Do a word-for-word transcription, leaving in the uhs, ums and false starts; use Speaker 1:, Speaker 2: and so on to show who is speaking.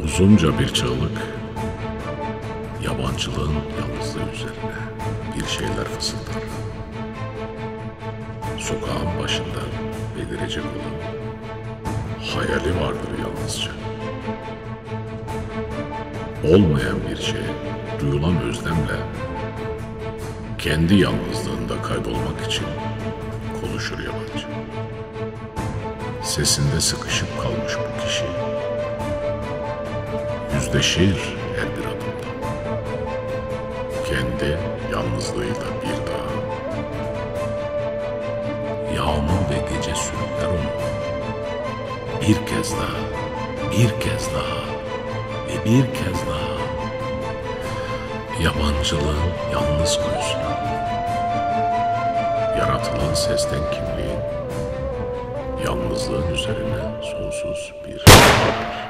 Speaker 1: Uzunca bir çığlık, yabancılığın yalnızlığı üzerine bir şeyler fısıldar. Sokağın başında belirecek olan hayali vardır yalnızca. Olmayan bir şeye duyulan özlemle kendi yalnızlığında kaybolmak için konuşur yabancı. Sesinde sıkışıp kalmış bu kişi yüzleşir her bir adımda kendi yalnızlığıyla bir daha. Yağmur ve gece sürükler onu bir kez daha, bir kez daha ve bir kez daha yabancılığın yalnız kuyusuna, yaratılan sesten kimliğin yalnızlığın üzerine sonsuz bir